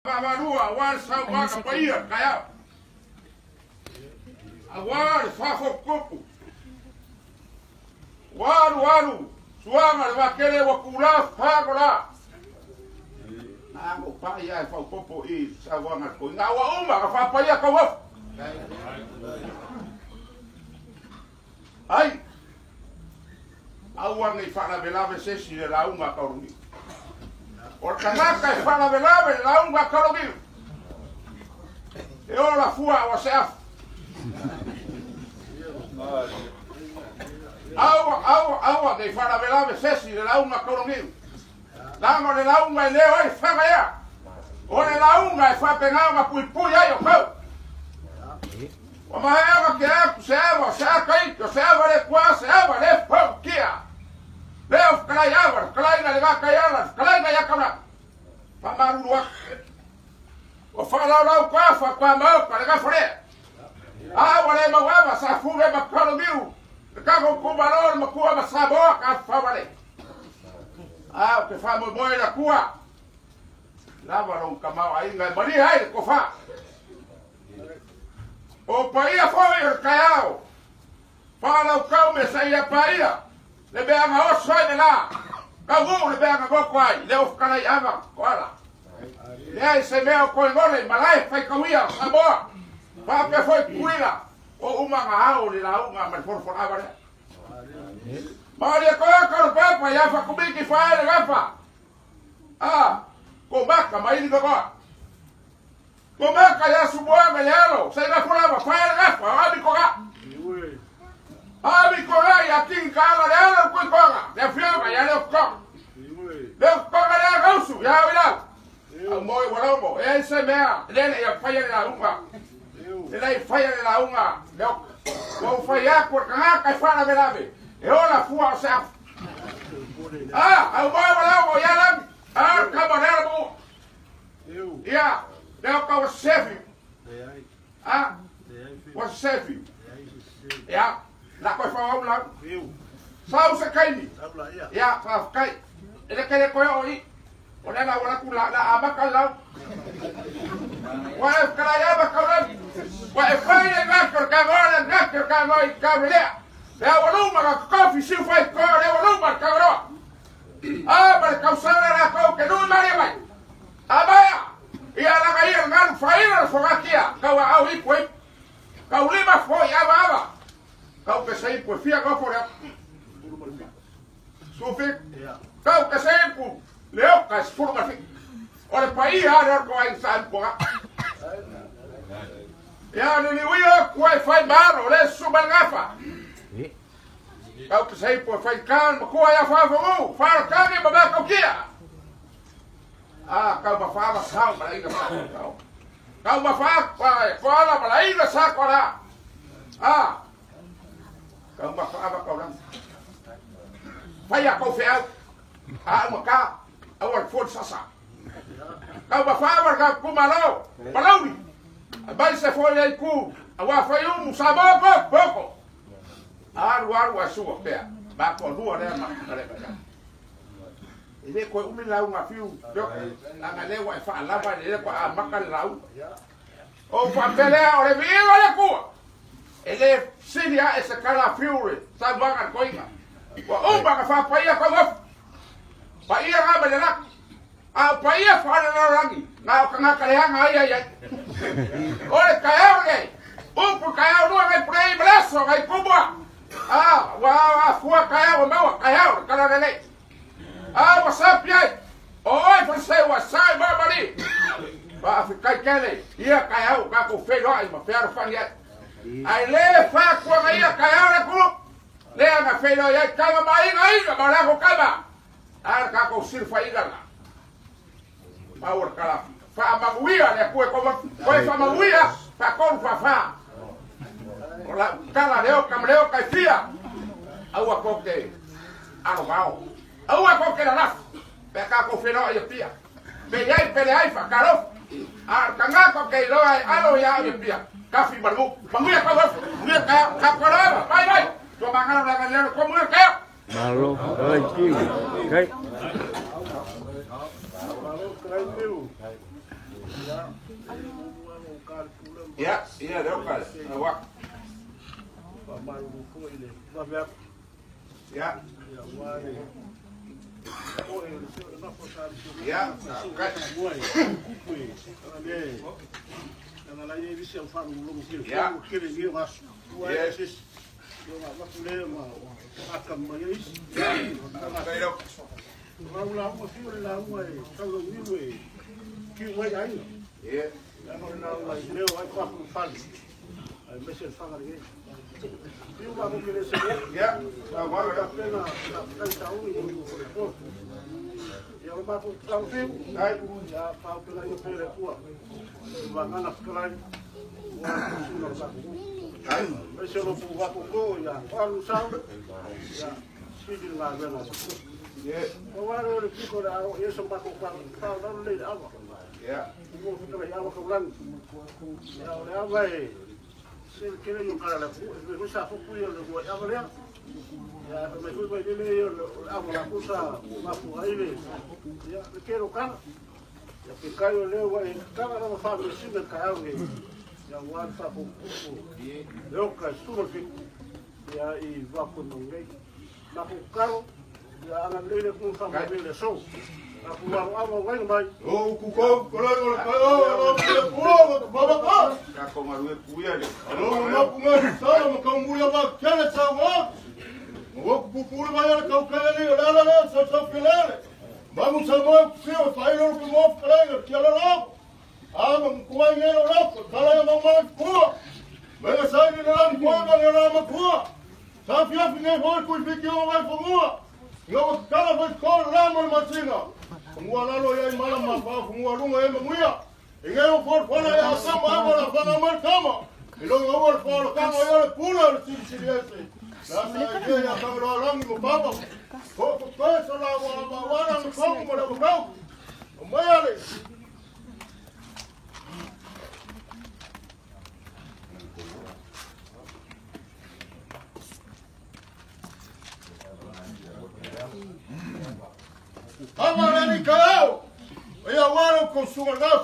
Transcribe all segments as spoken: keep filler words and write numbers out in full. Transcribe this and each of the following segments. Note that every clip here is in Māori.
Babarua, awal sa waka paia, kaya. Awal sa kopu. Waru waru, suanga wakele wakula fagola. Ako paia fa kopu i sa wanga ko. Ngawa uma ka fa paia ka wa. Ai. Awan ni fa na belave se si la uma ka ru. O kanaka e whana velawe la unga karogi. E o la fua o se af. Awa, awa, awa, de whana velawe sesi le la unga karogi. Lango le la unga e leo e whanga ea. O le la unga e whapengao ma pui pui ai o kau. O maheawa ke aku se awa, se aka ito, se awa le kua, se awa le pau kia. Leo kalai awa, kalai na lega kai ala, kalai na yakana. Pamaru luak. O whalau lau kwa, wha kwa mau, ka lega whare. Awa le mawawa, sa fure ma karo miu. Le kako kumaror, ma kua ma saboa, ka whawale. Awa ke wha moe la kua. Lava rong ka mau a inga, mani hai, ko wha. O paia foi o kaiao. Whalau kau me sa ia paia. Le bea nga oso ai me la. Ka ngu le bea nga goko ai. Le of kanai ava. Koala. Le ai se mea o koe ngole. Malai fai kawia. Samoa. Pape foi kuila. O uma nga hao le la unga. Man forfor ava le. Maari e koe karo papa. Iafa kumiki fai le gafa. Ah. Ko maka maili gogoa. Ko maka ya suboa me le alo. Sa ina furava. Fai le gafa. Abi koga. Abi koga ya king kala le ala ko koga. Le fioga ya le koga. Le koga le gausu ya wila. Moi wala mo. E se mea. Le ya faya la unga. Le faya la unga. Le ko faya ko kanga ka fana belave. E ola fua o sa. Ah, au moi wala mo ya la. Ah, camarada mo. Ya. Le ko sefi. Ah. Was sefi. Ya. La koe whao lau. Sau se kaini. Ia, wha kai. Ele kere koe o i. O nena wala ku la la amaka lau. Wa e kala ia maka lau. Wa e whai e ngakor ka ngora ngakor ka ngoi ka relea. Lea waluma ka kofi siu whai koe lea waluma ka roa. Ah, ma le kausana la kou ke nui mare mai. Amaya. Ia langa ia ngaru whaira whangakia. Kau a au ipu ipu. Kau lima fwoi ava ava. Kau ke sei po fia ko fora. Sufik. Kau ke sei po leo ka sfurma fi. Ore pai ha ro ko ai san po. Ya ni ni wio ko ai fai maro le subal gafa. Kau ke sei po fai kan ko ai fa fa mu. Fa kan ni ba ka kia. Ah, kau ba fa ba sao ba ina sa. Kau ba fa pa ko ala ba ina sa ko la. Ah. Kau ma fa kau lang. Faya kau fea. Ah maka awal fon sasa. Kau ma fa ka kumalo. Palawi. Abai se foi ai ku. Awa foi um saboko pouco. Aru aru asu pea. Ba ko rua le ma kale ba. Ele ko umi la unha fiu. Yo la ngale wa fa la ba le ko a maka la. O fa pele ore vi ole ku. Ele siria esse cara fury, sabe vaga coisa. O umba que fa paia com o paia ga belera. A paia fora na rangi. Na o kanga kare hanga ai ai. Ore caiu nei. Um por caiu no vai por aí braço, vai cuba. Ah, wa wa fua caiu meu, caiu, cara nei. Ah, what's up aí? Oi, você what's up, babali. Va ficar kele. Ia caiu, ka ko feio ai, ma fero fania. Ai le fa ko ngai ka ya ku le nga felo ya ka ma mai ngai ka ma ko ka ba ar ka ko sir fa ida la power kala fa ma guia le ko ko ko fa ma guia fa ko fa fa la kala leo ka leo ka fia au ko ke aro bao au ko ke la pe ka ko felo ya pia pe ya pe le ai fa karo ar ka nga ko ke lo ai alo ya ya pia Kafi baru, manguya kau baru, manguya kau, kau kau apa? Baik baik, coba makan belakang dia, kau manguya kau. Malu, lagi, okay. Ya, iya dong kali. Awak. Ya. Ya, kan. Ya. Yes. Yeah. Yeah. Kira yung kala ko sa ko po yung luwa ya wala ya may ko ba dile yung amo la kusa mapuaile ya quiero kan ya que cayo lewa en cada no fa si me cayo ya wan sa po po yo ka sumo que ya i va con un gay la ko caro ya ana lele ko fa me le so aku mau amo ngai mai oh ku ko ko ko ko ko baba ko ka ko maru ku ya le alo ma ku ngai sa ma ka mu ya ba kele sa wa mo ku ku ba ya ka ka le la la la sa sa pele ba mu sa mo si o fa ilo ku mo kale ke la la a ma ku ai ne la ko kala ya ma ma ku me ga sa ni la ku ba ne la ma ku sa fia fine ho ku fi ki o mai fo mo yo kala ba ko la mo ma singa Mua lalo ya malam apa, mua lunga ya muia. Ingai o for fora ya sama apa la fanga mar kama. Ilo ngawar for kama ya pula si si ese. La sa ke ya kama lang mo baba. Ko ko ko so la wa ba wa na ko mo la ko. Moya le. Amara ni kao, ya wano konsumo naf.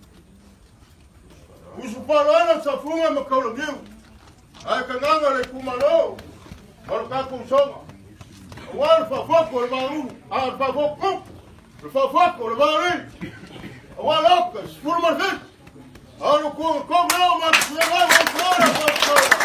Usupalana safunga makaulo niu. Ay kananga le kumalo. Marka kunsonga. Wal fa foko le baru, al fa foko. Le fa foko le bari. Wal okas, fur marfit. Alu ko ko na ma tsema ma tsara fa.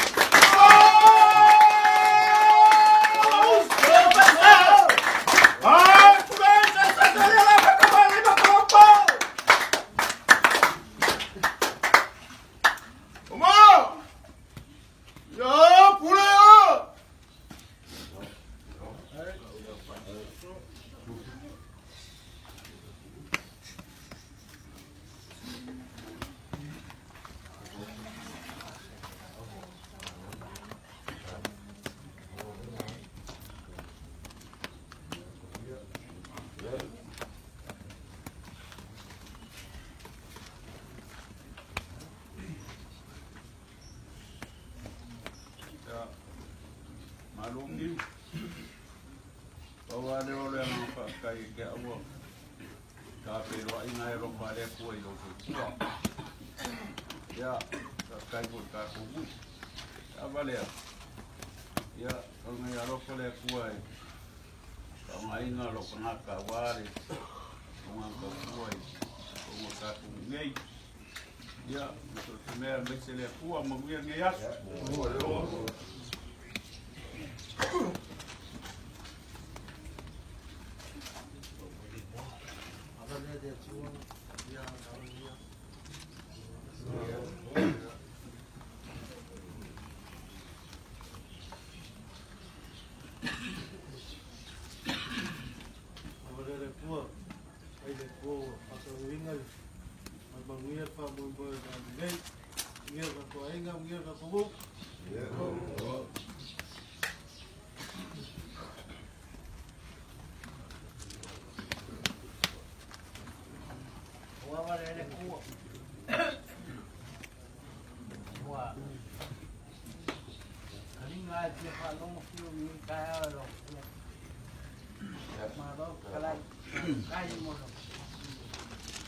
Malungi, bawa dia oleh apa kai ke awak, tapi doa inai ropa dia kuai doa. Ya, kai pun kai kubu, apa dia? Ya, kalau ngai ropa dia kuai, kalau ngai inai ropa nak kawari, orang kau kuai, orang kai kungai. Ya, betul sebenarnya mesti dia kuai menguai ngai.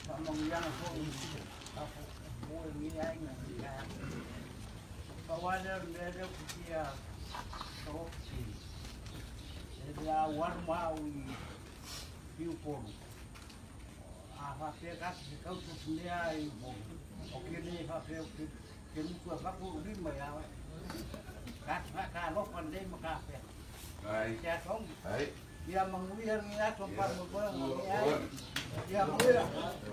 Pamangyan ako ako po niyay na siya. Kawalan nila ko siya toksi. Dia warma ui piupon. Apa pekat kau tu sendiri okey ni apa okey kini ku apa ku ni maya. Kat kat lo pandai makape. Hai. Ya kong. Hai. Dia mengulir ni ya sompan membang ni ya. Dia mengulir.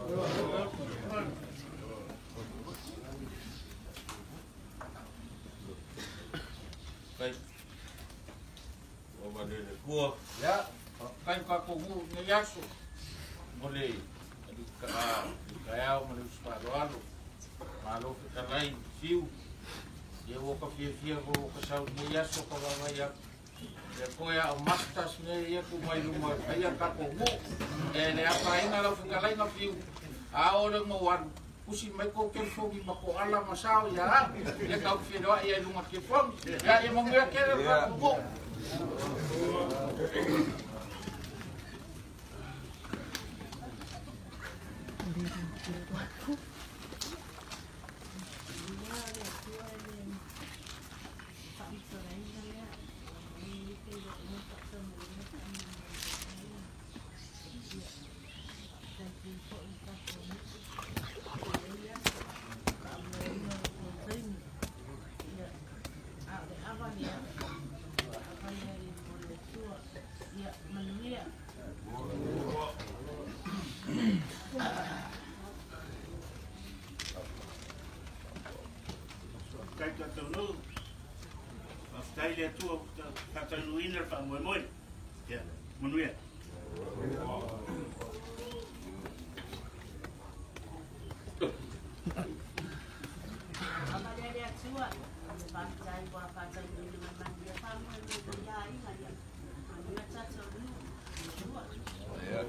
Baik. Oh, boleh. Gua ya, kan kau gua ni yasu. Boleh. Jadi kaya mau sepatu alu. Malu kita lain view. Dia woka view view woka sau ni yasu kau bawa ya. Dia koya mastas ni ya tu mai rumah. Ayah kau gua. Eh, ni apa ini kalau kita lain view. Ah orang mau wan. Kusi mai ko ke fogi bako ala masao ya. Ya kau view doa ya rumah ke fom. Ya emang dia kira kau gua. Dia tu kata winner pak moi moi. Ya, menuya. Apa dia dia tua? Pakai buat pakai ini memang dia sama dengan dia ini aja. Dia cacat dulu. Ya.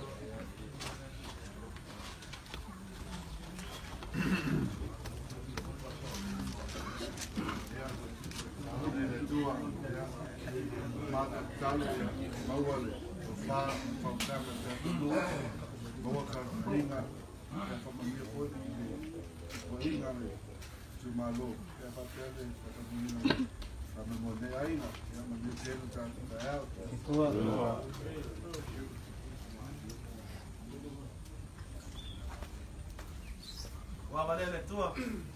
Mata tahu bawal fa fa kama dulu bawa karinga fa mamia pun karinga cuma lo ya pakai kata begini kami model lain ya model sel tak saya itu Wa balele tua.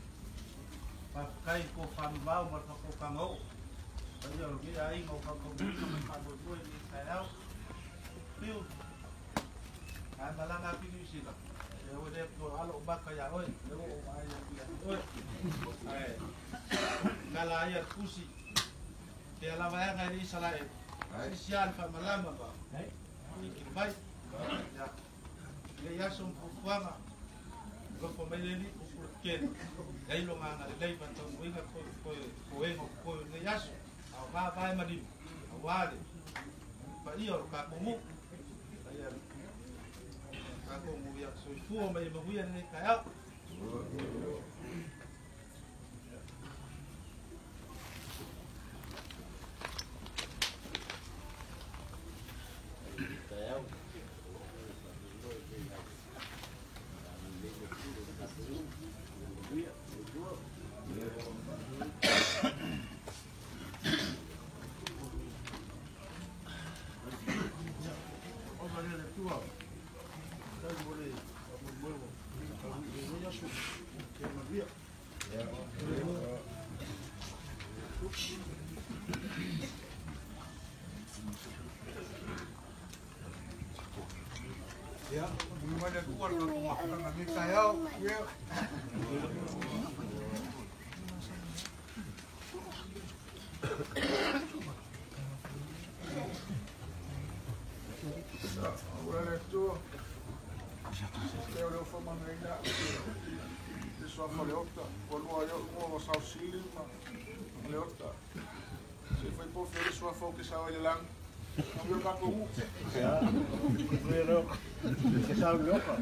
Pakai ko fan bau mar ko kangau. Bây giờ cái đấy ngồi không không biết không phải buổi tối đi phải đâu phiêu anh mà làm cái gì đó nếu đẹp rồi alo bác cái gì ơi nếu ai làm ơi này cái là ya kusi thì là vậy ngay đi sao lại sian phải mà làm mà đấy cái vậy ya cái ya sum quang à có phải mấy lên đi kiện đây luôn à đây vẫn còn với cái cô cô cô em cô cái ya ba ba mà đi qua đi phải đi ở cả bụng cả bụng việc sôi phua mà mà huy anh cái áo ya, gimana keluar kalau makan lagi kaya, ya. Agora estou, eu não fui mandar, isso foi leota, quando eu vou usar o sílio, leota, se foi por feliz sua foca que saiu de lá. Não viu cá como? Já. Pero você sabe louco?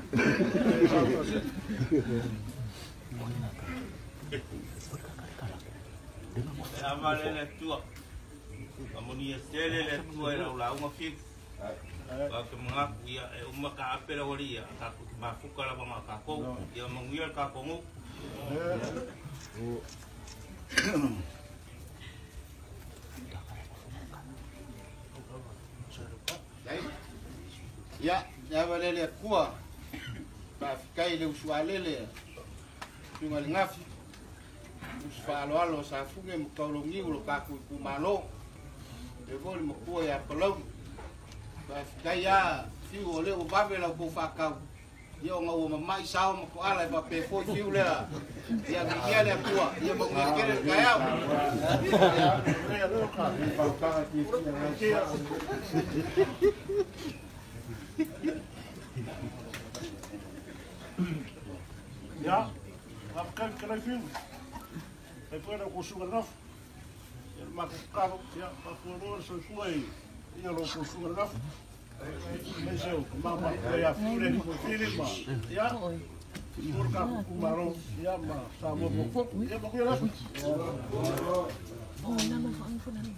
Amarela tua. Kamu ni estele le tua era la uma fix. Ka ke mga ia e uma ka apela waria ka ma fukala ba ka ko ia manguia ka ko ngu. Ya, ya valele kua. Ba kai le usualele. Tunga ngafi. Usfalo alo sa fuge mkolongi ulo ka ku malo. E vole mo kua ya palo. Ba kai ya fiu ole o babela ko fakau. Yo nga o mai sao mo ko ala ba pe fo fiu le. Ya ki ya le kua, ya mo ngi kere kaya. Ya, apkan kena film. Depois eu consumo não. Ele marca o carro, já para fora, só foi. E eu não consumo não. Mas eu, mamãe, eu ia filha com filho, mas já. Por cá com o marrom, já, mas estava um pouco. Já para lá. Oh, não, não, não, não.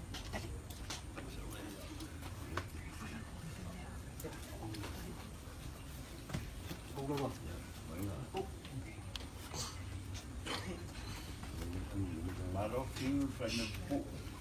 Malo fiu fai me pu.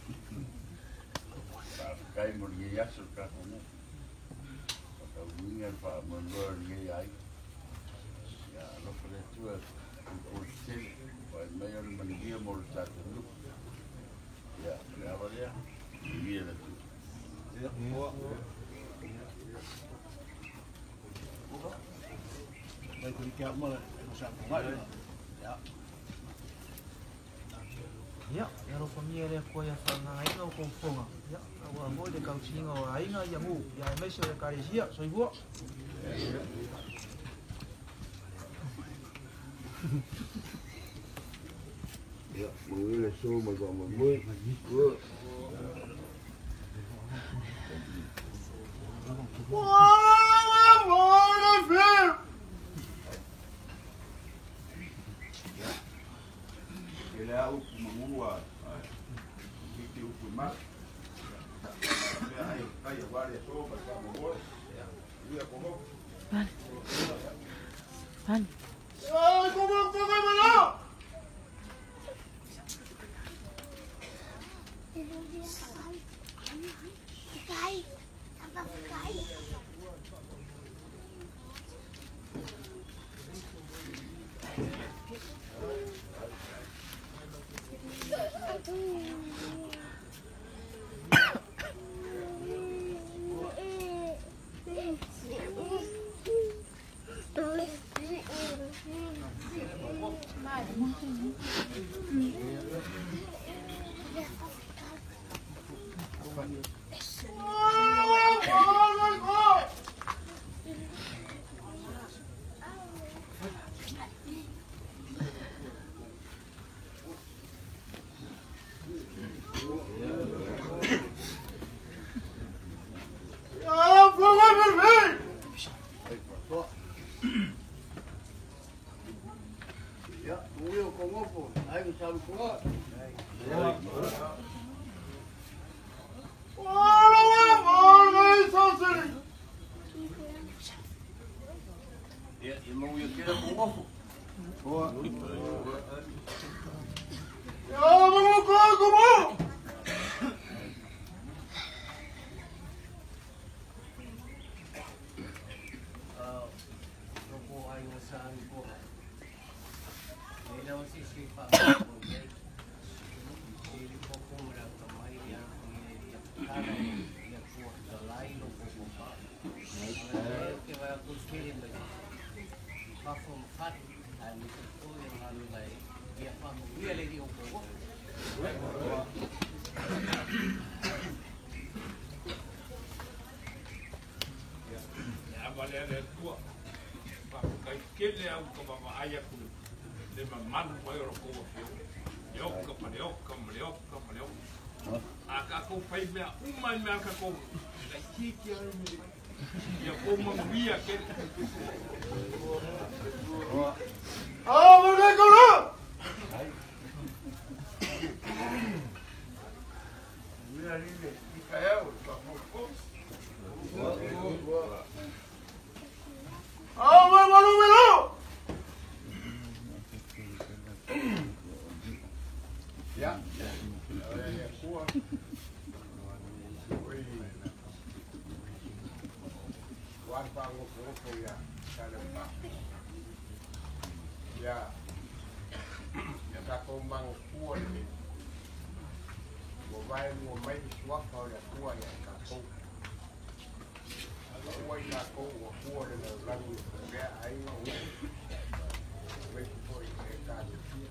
Pa kai mo ye ya so ka ko. Pa winga pa mo lo ye ai. Ya lo fale tu o se pa me yo me ye mo sta tu. Ya, ya va ya. Ye la tu. Ya, mo. Vai ter que amar, não sabe como é. Ya. Ya, ya ro famia le ko ya fa nga ai no ko fonga. Ya, wa mo de ka chinga wa ai nga ya mu, ya me so de ka ria, so ibo. Ya, mo le so mo go mo mo. Wow, what a film! Ele é o mamua, que que o fumar. Aí, aí agora é só para o mamua. Ia como? Vale. Vale. Ai, como como vai lá? Cai. Apa cai? Kele au ka mama aya ku le manu mai ro ko fio yo ka pa yo ka ma yo ka ma yo aka ko pai me uma me aka ko la kiki ai me ya ko ma via ke ah mo le ko lo Mira ali, Micael, pa pouco. ngoko ya kalempa. Ya. Ya tako mang kuat ni. Mobile mo mai swap kau ya kuat ya kako. Kuat kako kuat na lagu ya ai ngau. Mai koi ke ka.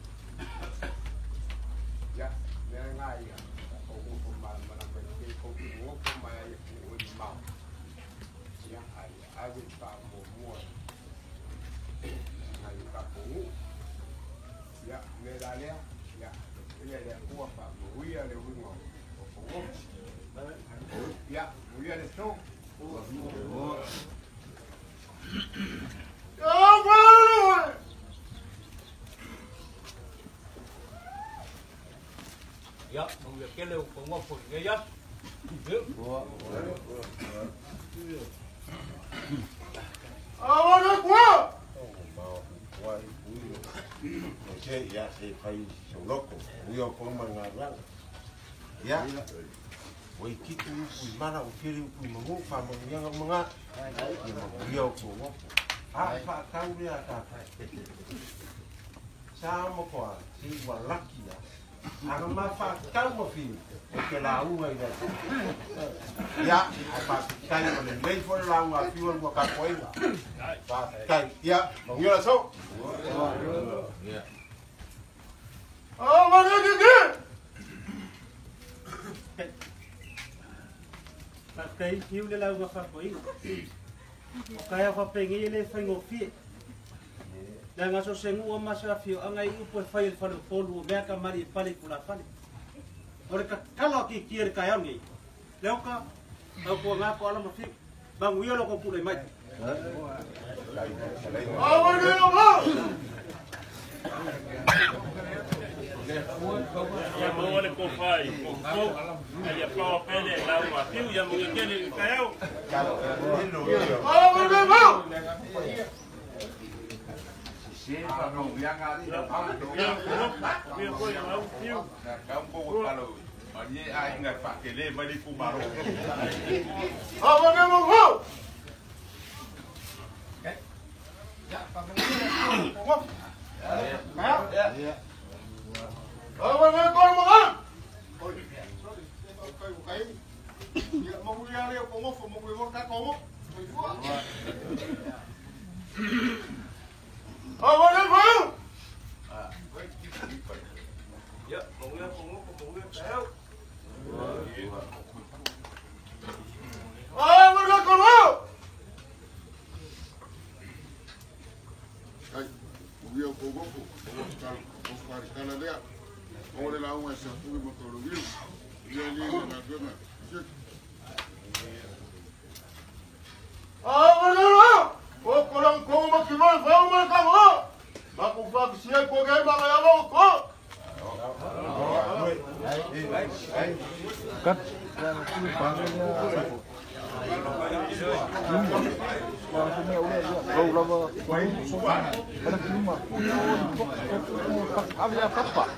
Ya, ne ngai ya. Ko ko ma ma na pe ko ko ko ma ya ko ma. Ya ai ai pa mo mo. Ai pa ko. Ya, ne dalia. Ya. Ini ada kuah pak, buaya ada bunga. Ya, buaya ada so. Ya, boleh. Ya, mungkin kalau pengop pun ya. Awak nak kuah? Che ya se fai so loco, yo con mangarang. Ya. Wei kitu ku mana o kiri ku mangu fa mangyang manga. Yo ko wo. Ah fa kau dia ta. Sama ko si walaki ya. Ang ma fa kau mo fi. Ke la u ai da. Ya, fa kai mo le mei fo la u a fi wo ka ko ai. Fa kai ya, mangyang la so. Ya. Oh, mana gigi? Pakai hiu le lau ngapa koi. Pakai apa pengi le fai ngopi. Dan ngaso sengu o masa fio angai upo fai fai polu mereka mari pali pula pali. Mereka kalau ki kiri kaya ni. Leuka aku ngaku alam mafi. Bang wio lo ko pulai mai. Oh, mana apa? Ya mau oleh kofai, kofo, ya kau pede, lalu atiu yang mungkin ni kau. Oh, mana apa? Siapa dong yang ada? Yang kurang, yang kau yang lalu atiu. Kamu kalau ini ai ingat pakai le balik kumaro. Oh, mana apa? Ya, pakai. Ya. Ya. Oh, mana kau makan? Oh, sorry. Kau kau. Ya, mau lihat dia kau mau, mau lihat kau kau mau. Oh, mana kau? Ah, Ya, mau lihat kau mau, mau lihat kau. Oh, mana kau mau? Ay, murió con Goku, como para estar allá. Ahora la agua se fue y motor lo vio. Y yo le dije, la pierna. Ah, bueno, no. O kolang ko makimal, fa mo ka mo. Makufag siya ko gay makayalo ko. Cut. Lâu lắm quay số ba này nó cứ mà áp ra phát quả